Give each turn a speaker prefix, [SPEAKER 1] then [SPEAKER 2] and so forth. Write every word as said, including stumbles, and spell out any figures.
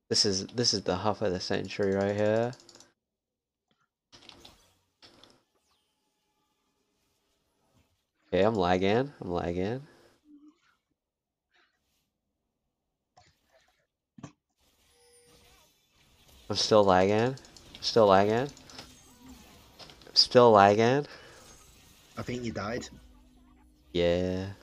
[SPEAKER 1] This is this is the huff of the century right here. Okay, I'm lagging. I'm lagging. I'm still lagging. Still lagging. Still lagging.
[SPEAKER 2] I think you died.
[SPEAKER 1] Yeah.